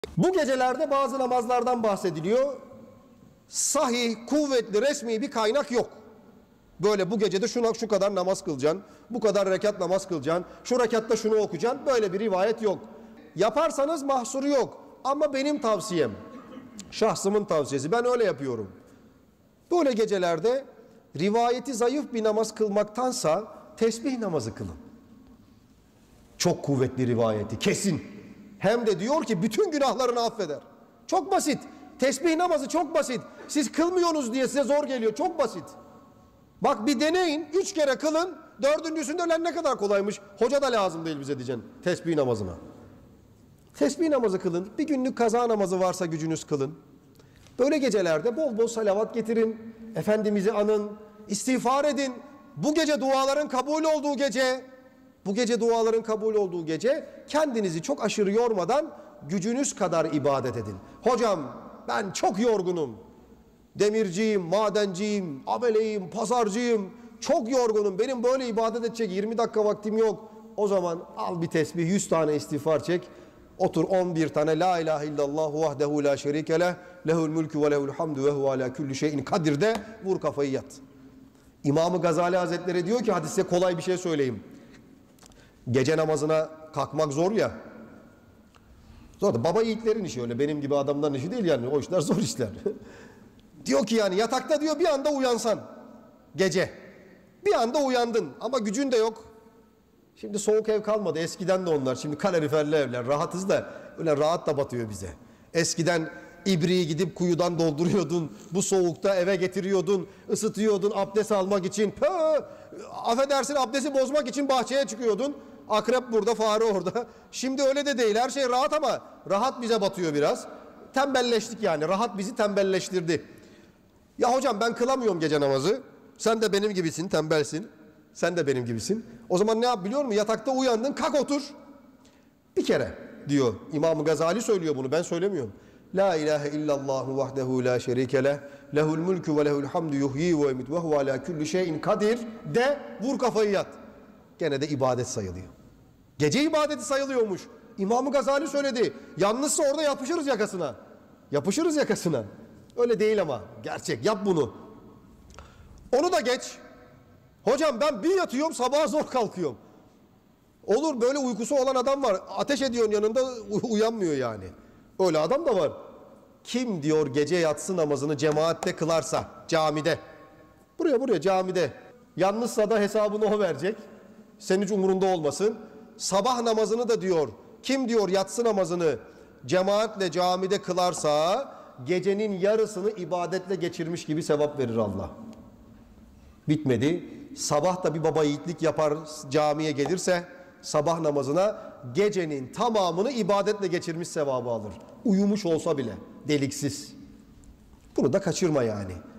Bu gecelerde bazı namazlardan bahsediliyor. Sahih, kuvvetli, resmi bir kaynak yok. Böyle bu gecede şu kadar namaz kılacaksın, bu kadar rekat namaz kılacaksın, şu rekatta şunu okuyacaksın, böyle bir rivayet yok. Yaparsanız mahsuru yok. Ama benim tavsiyem, şahsımın tavsiyesi, ben öyle yapıyorum. Böyle gecelerde rivayeti zayıf bir namaz kılmaktansa tesbih namazı kılın. Çok kuvvetli rivayeti, kesin. Hem de diyor ki bütün günahlarını affeder. Çok basit. Tesbih namazı çok basit. Siz kılmıyorsunuz diye size zor geliyor. Çok basit. Bak bir deneyin. 3 kere kılın. 4.'sünde ölen ne kadar kolaymış. Hoca da lazım değil bize diyeceksin tesbih namazına. Tesbih namazı kılın. Bir günlük kaza namazı varsa gücünüz kılın. Böyle gecelerde bol bol salavat getirin. Efendimiz'i anın. İstiğfar edin. Bu gece duaların kabul olduğu gece. Bu gece duaların kabul olduğu gece kendinizi çok aşırı yormadan gücünüz kadar ibadet edin. Hocam ben çok yorgunum. Demirciyim, madenciyim, ameleyim, pazarcıyım. Çok yorgunum. Benim böyle ibadet edecek 20 dakika vaktim yok. O zaman al bir tesbih, 100 tane istiğfar çek. Otur 11 tane la ilahe illallah vahdehu la şerike leh. Lehul mülkü ve lehul hamdu ve huve ala kulli şeyin kadir de vur kafayı yat. İmam-ı Gazali Hazretleri diyor ki hadise kolay bir şey söyleyeyim. Gece namazına kalkmak zor ya. Zor da baba yiğitlerin işi, öyle benim gibi adamların işi değil yani. O işler zor işler. Diyor ki yani yatakta diyor bir anda uyansan gece. Bir anda uyandın ama gücün de yok. Şimdi soğuk ev kalmadı. Eskiden de onlar. Şimdi kaloriferli evler. Rahatız da öyle rahat da batıyor bize. Eskiden ibriği gidip kuyudan dolduruyordun. Bu soğukta eve getiriyordun. Isıtıyordun abdest almak için. Affedersin abdesti bozmak için bahçeye çıkıyordun. Akrep burada, fare orada. Şimdi öyle de değil. Her şey rahat ama rahat bize batıyor biraz. Tembelleştik yani. Rahat bizi tembelleştirdi. Ya hocam ben kılamıyorum gece namazı. Sen de benim gibisin, tembelsin. Sen de benim gibisin. O zaman ne yap biliyor musun? Yatakta uyandın, kalk otur. Bir kere diyor. İmam-ı Gazali söylüyor bunu, ben söylemiyorum. La ilahe illallahu vahdehu la şerike leh. Lehul mülkü ve lehul hamdu yuhyi ve yumit ve huve ala kulli şeyin kadir de vur kafayı yat. Gene de ibadet sayılıyor. Gece ibadeti sayılıyormuş. İmam-ı Gazali söyledi. Yalnızsa orada yapışırız yakasına. Yapışırız yakasına. Öyle değil ama. Gerçek. Yap bunu. Onu da geç. Hocam ben bir yatıyorum sabaha zor kalkıyorum. Olur, böyle uykusu olan adam var. Ateş ediyorsun yanında uyanmıyor yani. Öyle adam da var. Kim diyor gece yatsı namazını cemaatte kılarsa camide. Buraya camide. Yalnızsa da hesabını o verecek. Senin hiç umurunda olmasın. Sabah namazını da diyor. Kim diyor yatsı namazını cemaatle camide kılarsa gecenin yarısını ibadetle geçirmiş gibi sevap verir Allah. Bitmedi. Sabah da bir baba yiğitlik yapar, camiye gelirse sabah namazına gecenin tamamını ibadetle geçirmiş sevabı alır. Uyumuş olsa bile deliksiz. Bunu da kaçırma yani.